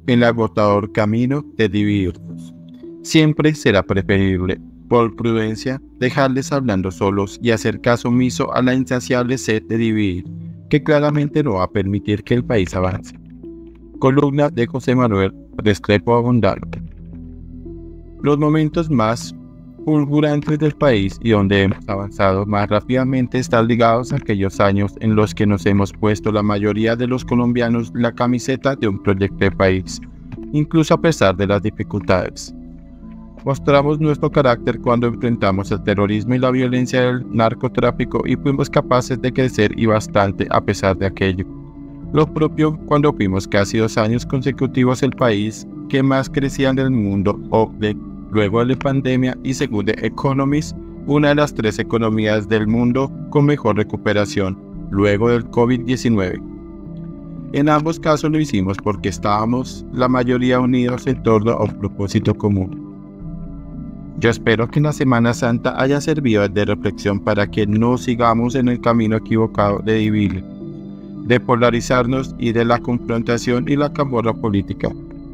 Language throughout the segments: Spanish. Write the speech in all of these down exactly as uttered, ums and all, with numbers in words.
en el agotador camino de dividirnos. Siempre será preferible, por prudencia, dejarles hablando solos y hacer caso omiso a la insaciable sed de dividir, que claramente no va a permitir que el país avance. Columna de José Manuel Restrepo Abondano. Los momentos más fulgurantes del país y donde hemos avanzado más rápidamente están ligados a aquellos años en los que nos hemos puesto la mayoría de los colombianos la camiseta de un proyecto de país, incluso a pesar de las dificultades. Mostramos nuestro carácter cuando enfrentamos el terrorismo y la violencia del narcotráfico y fuimos capaces de crecer y bastante a pesar de aquello. Lo propio cuando fuimos casi dos años consecutivos el país que más crecía en el mundo, o de, luego de la pandemia y según The Economist, una de las tres economías del mundo con mejor recuperación, luego del COVID diecinueve. En ambos casos lo hicimos porque estábamos la mayoría unidos en torno a un propósito común. Yo espero que la Semana Santa haya servido de reflexión para que no sigamos en el camino equivocado de dividir, de polarizarnos y de la confrontación y la camorra política.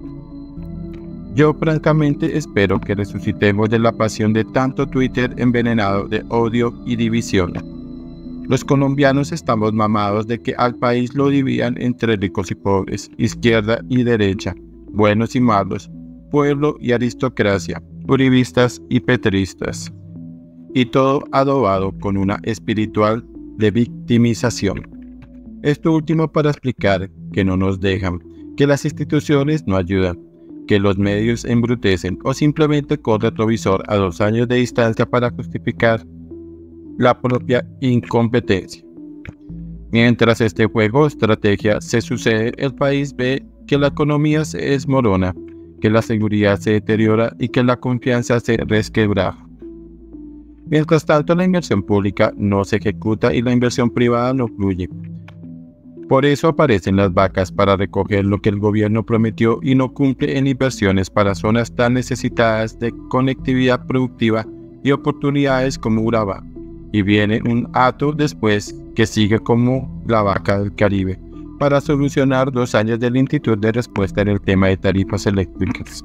Yo francamente espero que resucitemos de la pasión de tanto Twitter envenenado de odio y división. Los colombianos estamos mamados de que al país lo dividan entre ricos y pobres, izquierda y derecha, buenos y malos, pueblo y aristocracia, uribistas y petristas, y todo adobado con una espiritual de victimización. Esto último para explicar que no nos dejan, que las instituciones no ayudan, que los medios embrutecen o simplemente con retrovisor a dos años de distancia para justificar la propia incompetencia. Mientras este juego o estrategia se sucede, el país ve que la economía se desmorona, que la seguridad se deteriora y que la confianza se resquebraja. Mientras tanto, la inversión pública no se ejecuta y la inversión privada no fluye. Por eso aparecen las vacas para recoger lo que el gobierno prometió y no cumple en inversiones para zonas tan necesitadas de conectividad productiva y oportunidades como Urabá. Y viene un hato después que sigue como la vaca del Caribe, para solucionar dos años de lentitud de respuesta en el tema de tarifas eléctricas.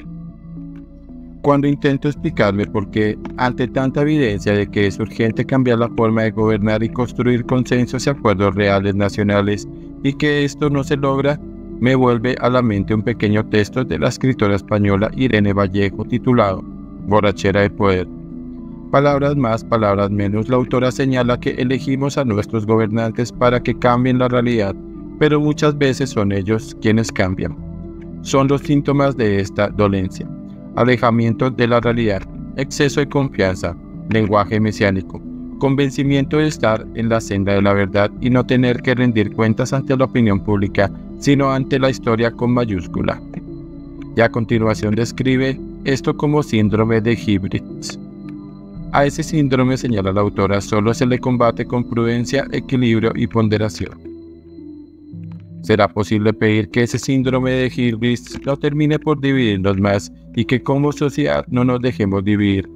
Cuando intento explicarme por qué, ante tanta evidencia de que es urgente cambiar la forma de gobernar y construir consensos y acuerdos reales nacionales, y que esto no se logra, me vuelve a la mente un pequeño texto de la escritora española Irene Vallejo titulado Borrachera de Poder. Palabras más, palabras menos, la autora señala que elegimos a nuestros gobernantes para que cambien la realidad, pero muchas veces son ellos quienes cambian. Son los síntomas de esta dolencia: alejamiento de la realidad, exceso de confianza, lenguaje mesiánico, convencimiento de estar en la senda de la verdad y no tener que rendir cuentas ante la opinión pública, sino ante la historia con mayúscula. Y a continuación describe esto como síndrome de Hybris. A ese síndrome, señala la autora, solo se le combate con prudencia, equilibrio y ponderación. ¿Será posible pedir que ese síndrome de Hybris no termine por dividirnos más y que como sociedad no nos dejemos dividir?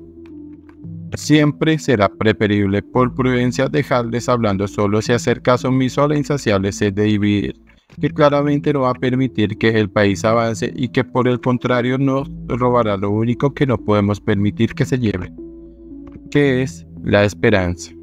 Siempre será preferible, por prudencia, dejarles hablando solos y hacer caso omiso a la insaciable sed de dividir, que claramente no va a permitir que el país avance y que por el contrario nos robará lo único que no podemos permitir que se lleve, que es la esperanza.